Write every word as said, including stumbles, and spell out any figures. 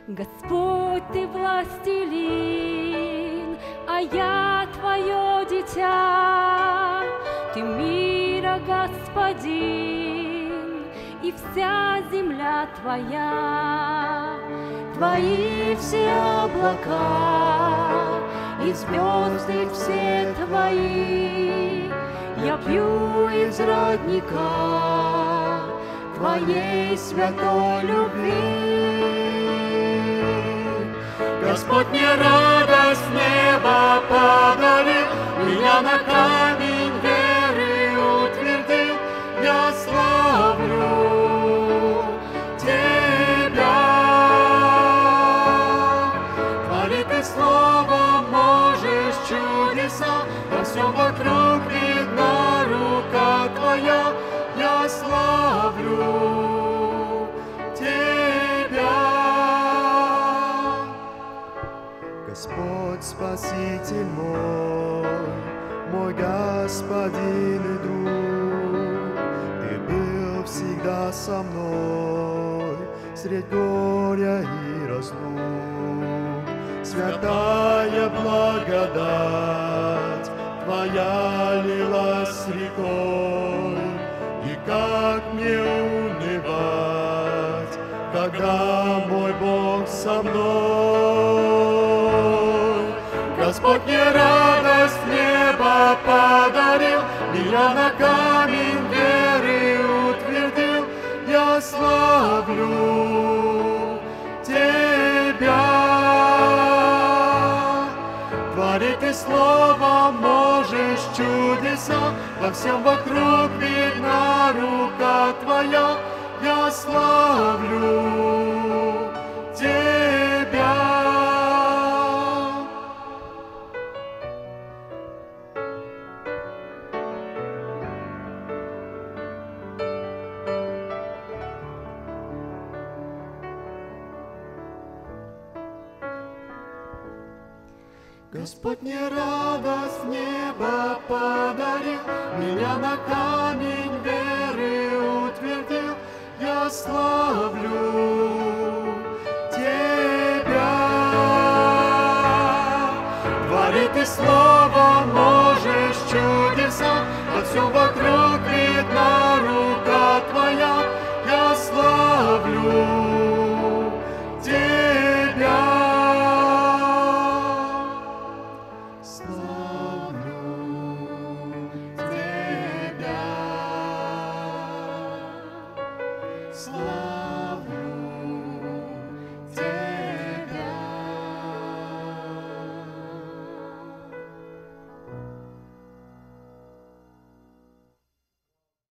Господь, Ты властелин, а я Твое дитя. Ты мира Господин, и вся земля Твоя. Твои все облака, и звезды все Твои. Я пью из родника Твоей святой любви. Господь мне радость неба подарил, меня на камень веры утвердил. Я славлю Тебя. Творить Ты словом можешь чудеса, во всем вокруг видна рука Твоя. Я славлю Тебя. Господь Спаситель мой, мой Господин и друг, Ты был всегда со мной, средь горя и разлук. Святая благодать Твоя лилась рекой, и как мне унывать, когда мой Бог со мной? Господь мне радость неба подарил, меня на камень веры утвердил. Я славлю Тебя. Творить Ты словом можешь чудеса, во всем вокруг видна рука Твоя. Я славлю Тебя. Господь мне радость неба подарил, меня на камень веры утвердил. Я славлю Тебя. Творить Ты словом можешь чудеса, во всем вокруг видна рука Твоя. Я славлю Тебя. Славлю Тебя. Славлю